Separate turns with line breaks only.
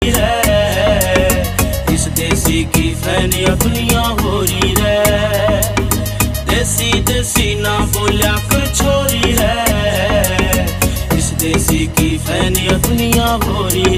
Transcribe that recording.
है। इस देसी की फैनी अपनियां हो रही है। देसी देसी ना बोलिया कर छोरी है। इस देसी की फैनी अपनियां हो रही